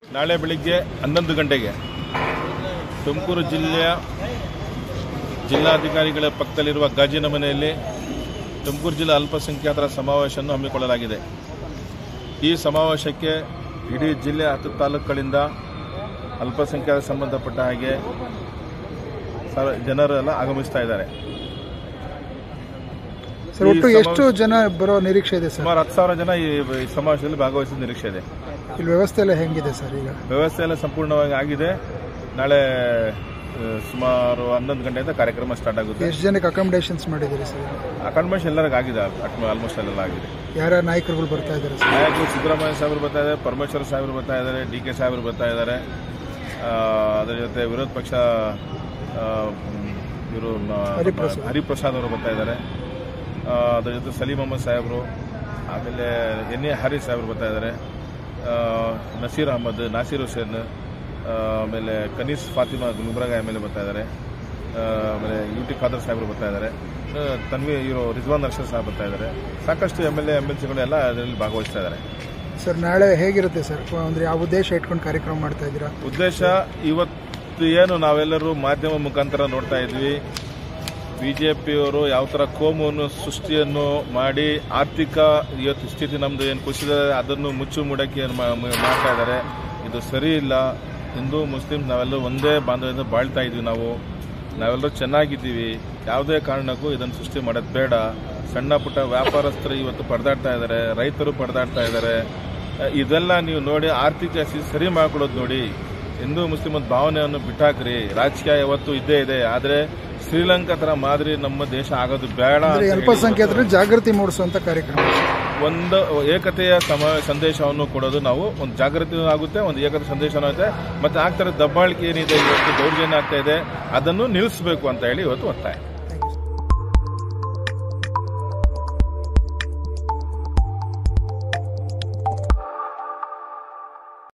ನಾಳೆ ಬೆಳಿಗ್ಗೆ 11 ಗಂಟೆಗೆ ತುಮಕೂರು ಜಿಲ್ಲೆಯ ಜಿಲ್ಲಾಧಿಕಾರಿಗಳ ಪಕ್ಕದಲ್ಲಿರುವ ಗಾಜಿನ ಮನೆಯಲ್ಲಿ ತುಮಕೂರು ಜಿಲ್ಲಾ ಅಲ್ಪಸಂಖ್ಯಾತರ ಸಮಾವೇಶವನ್ನು ಹಮ್ಮಿಕೊಳ್ಳಲಾಗಿದೆ. ಈ ಸಮಾವೇಶಕ್ಕೆ ಇಡೀ ಜಿಲ್ಲೆಯ 10 ತಾಲೂಕುಗಳಿಂದ ಅಲ್ಪಸಂಖ್ಯಾತರ ಸಂಬಂಧಪಟ್ಟ ಹಾಗೆ ಜನರೆಲ್ಲ ಆಗಮಿಸ್ತಾ ಇದ್ದಾರೆ. ಒಟ್ಟು ಎಷ್ಟು ಜನ ಬರೋ ನಿರೀಕ್ಷೆ ಇದೆ ಸರ್? ಸುಮಾರು 10,000 ಜನ ಈ ಸಮಾವೇಶದಲ್ಲಿ ಭಾಗವಹಿಸುವ ನಿರೀಕ್ಷೆ ಇದೆ. ಇಲ್ಲಿ ವ್ಯವಸ್ಥೆ ಎಲ್ಲ ಹೆಂಗಿದೆ ಸರ್? ಈಗ ವ್ಯವಸ್ಥೆ ಎಲ್ಲ ಸಂಪೂರ್ಣವಾಗಿ ಆಗಿದೆ. ನಾಳೆ ಸುಮಾರು 11 ಗಂಟೆಯಿಂದ ಕಾರ್ಯಕ್ರಮ ಸ್ಟಾರ್ಟ್ ಆಗುತ್ತೆ. ಎಷ್ಟು ಜನಕ್ಕೆ ಅಕಾಮಿಡೇಷನ್ಸ್ ಮಾಡಿದ್ದೀರಿ ಸರ್? ಅಕಾಮಿಡೇಷನ್ ಎಲ್ಲರಿಗೂ ಆಗಿದೆ, ಆಲ್ಮೋಸ್ಟ್ ಎಲ್ಲ ಆಗಿದೆ. ಯಾರ ನಾಯಕರುಗಳು ಬರ್ತಾ ಇದ್ದಾರೆ? ನಾಯಕರು ಸಿದ್ದರಾಮಯ್ಯ ಸಾಹೇಬರು ಬರ್ತಾ ಇದ್ದಾರೆ, ಪರಮೇಶ್ವರ ಸಾಹೇಬರು ಬರ್ತಾ ಇದ್ದಾರೆ, DK ಸಾಹೇಬರು ಬರ್ತಾ ಇದ್ದಾರೆ. ಅದರ ಜೊತೆ ವಿರೋಧ ಪಕ್ಷ ಇವರು ಹರಿಪ್ರಸಾದ್ ಅವರು ಬರ್ತಾ ಇದ್ದಾರೆ. ಅದರ ಜೊತೆ ಸಲೀಂ ಅಹಮದ್ ಸಾಹೇಬರು, ಆಮೇಲೆ NA ಹರಿ ಸಾಹೇಬರು ಬರ್ತಾ ಇದ್ದಾರೆ, ನಸೀರ್ ಅಹಮದ್, ನಾಸೀರ್ ಹುಸೇನ್, ಆಮೇಲೆ ಕನೀಸ್ ಫಾತಿಮಾ ಗುಲ್ಬರ್ಗ MLA ಬರ್ತಾ ಇದ್ದಾರೆ, ಆಮೇಲೆ UT ಖಾದರ್ ಸಾಹೇಬರು ಬರ್ತಾ ಇದ್ದಾರೆ, ಇವರು ರಿಜ್ವಾನ್ ಅರ್ಷದ್ ಸಾಹೇಬ್ ಬರ್ತಾ ಇದ್ದಾರೆ. ಸಾಕಷ್ಟು MLA MLCಗಳು ಎಲ್ಲ ಅದರಲ್ಲಿ ಭಾಗವಹಿಸ್ತಾ ಇದ್ದಾರೆ. ಸರ್ ನಾಳೆ ಹೇಗಿರುತ್ತೆ ಸರ್? ಅಂದ್ರೆ ಯಾವ ಉದ್ದೇಶ ಇಟ್ಕೊಂಡು ಕಾರ್ಯಕ್ರಮ ಮಾಡ್ತಾ ಇದ್ದೀರಾ? ಉದ್ದೇಶ ಇವತ್ತು ಏನು ನಾವೆಲ್ಲರೂ ಮಾಧ್ಯಮ ಮುಖಾಂತರ ನೋಡ್ತಾ ಇದ್ವಿ, ಬಿಜೆಪಿಯವರು ಯಾವ ಥರ ಕೋಮುವನ್ನು ಸೃಷ್ಟಿಯನ್ನು ಮಾಡಿ ಆರ್ಥಿಕ ಇವತ್ತು ಸ್ಥಿತಿ ನಮ್ಮದು ಏನು ಕುಸಿದ ಅದನ್ನು ಮುಚ್ಚು ಮುಡಕ್ಕೆ ಮಾಡ್ತಾ ಇದ್ದಾರೆ. ಇದು ಸರಿ ಇಲ್ಲ. ಹಿಂದೂ ಮುಸ್ಲಿಂ ನಾವೆಲ್ಲರೂ ಒಂದೇ ಬಾಂಧವ್ಯದಿಂದ ಬಾಳ್ತಾ ಇದ್ವಿ. ನಾವೆಲ್ಲರೂ ಚೆನ್ನಾಗಿದ್ದೀವಿ. ಯಾವುದೇ ಕಾರಣಕ್ಕೂ ಇದನ್ನು ಸೃಷ್ಟಿ ಮಾಡೋದು ಬೇಡ. ಸಣ್ಣ ಪುಟ್ಟ ವ್ಯಾಪಾರಸ್ಥರು ಇವತ್ತು ಪರದಾಡ್ತಾ ಇದ್ದಾರೆ, ರೈತರು ಪರದಾಡ್ತಾ ಇದ್ದಾರೆ. ಇದೆಲ್ಲ ನೀವು ನೋಡಿ ಆರ್ಥಿಕ ಸರಿ ಮಾಡ್ಕೊಳ್ಳೋದು ನೋಡಿ. ಹಿಂದೂ ಮುಸ್ಲಿಂ ಒಂದು ಭಾವನೆಯನ್ನು ಬಿಟ್ಟಾಕ್ರಿ. ರಾಜಕೀಯ ಯಾವತ್ತು ಇದ್ದೇ ಇದೆ, ಆದರೆ ಶ್ರೀಲಂಕಾ ತರ ಮಾದರಿ ನಮ್ಮ ದೇಶ ಆಗೋದು ಬೇಡ. ಅಲ್ಪಸಂಖ್ಯಾತರು ಜಾಗೃತಿ ಮೂಡಿಸುವಂತ ಕಾರ್ಯಕ್ರಮ, ಒಂದು ಏಕತೆಯ ಸಂದೇಶವನ್ನು ಕೊಡೋದು. ನಾವು ಒಂದು ಜಾಗೃತಿ ಆಗುತ್ತೆ, ಒಂದು ಏಕತೆ ಸಂದೇಶನೂ ಆಗುತ್ತೆ. ಮತ್ತೆ ಆಗ್ತಾರೆ ದಬ್ಬಾಳಿಕೆ ಏನಿದೆ, ಇವತ್ತು ದೌರ್ಜನ್ಯ ಆಗ್ತಾ ಇದೆ, ಅದನ್ನು ನಿಲ್ಲಿಸಬೇಕು ಅಂತ ಹೇಳಿ ಇವತ್ತು ಒತ್ತಾಯ.